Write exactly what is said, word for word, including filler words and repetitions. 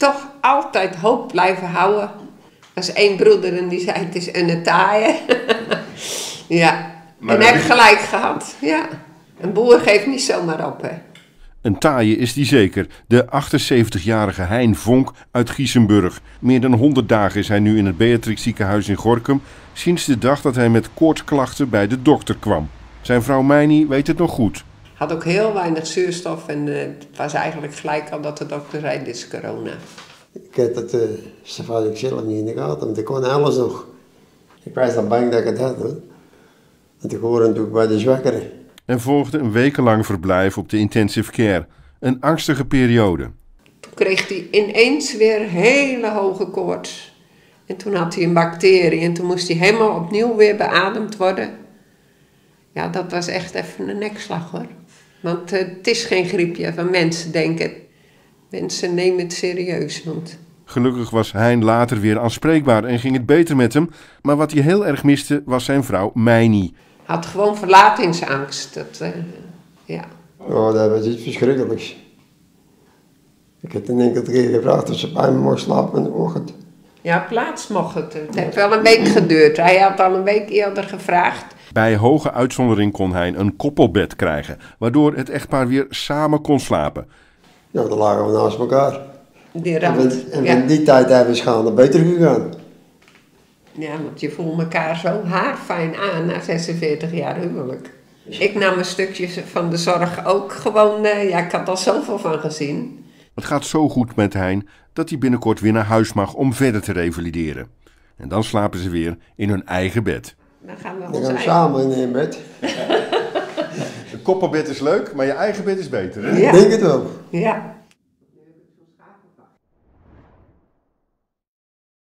toch altijd hoop blijven houden. Er is één broeder en die zei het is een taaie. Ja, maar en heb ik gelijk gehad. Ja, een boer geeft niet zomaar op, hè. Een taaie is die zeker, de achtenzeventigjarige Hein Vonk uit Giesenburg. Meer dan honderd dagen is hij nu in het Beatrix ziekenhuis in Gorinchem, sinds de dag dat hij met koortsklachten bij de dokter kwam. Zijn vrouw Meini weet het nog goed. Had ook heel weinig zuurstof en uh, het was eigenlijk gelijk al dat de dokter zei, dit is corona. Ik had het, uh, zoals ik zelf niet in de gaten, want ik kon alles nog. Ik was dan bang dat ik het had, hoor. Want ik hoorde natuurlijk bij de zwakkeren. Er volgde een wekenlang verblijf op de intensive care. Een angstige periode. Toen kreeg hij ineens weer hele hoge koorts. En toen had hij een bacterie en toen moest hij helemaal opnieuw weer beademd worden. Ja, dat was echt even een nekslag, hoor. Want uh, het is geen griepje van mensen denken. Mensen nemen het serieus. Want... Gelukkig was Hein later weer aanspreekbaar en ging het beter met hem. Maar wat hij heel erg miste was zijn vrouw Meini. Had gewoon verlatingsangst. Dat, uh, ja. Oh, dat was iets verschrikkelijks. Ik heb een enkele keer gevraagd of ze bij me mocht slapen in de ochtend. Ja, plaats mocht het. Het heeft wel een week geduurd. Hij had al een week eerder gevraagd. Bij hoge uitzondering kon hij een koppelbed krijgen, waardoor het echtpaar weer samen kon slapen. Ja, dan lagen we naast elkaar. Die rand, en van, en ja. van die tijd hebben we gaan beter gegaan. Ja, want je voelt elkaar zo haarfijn aan na zesenveertig jaar huwelijk. Ik nam een stukje van de zorg ook gewoon, uh, ja, ik had al zoveel van gezien. Het gaat zo goed met Hein dat hij binnenkort weer naar huis mag om verder te revalideren. En dan slapen ze weer in hun eigen bed. Dan gaan we, dan gaan we eigen... samen in één bed. Een koppelbed is leuk, maar je eigen bed is beter, hè? Ja. Ik denk het wel. Ja.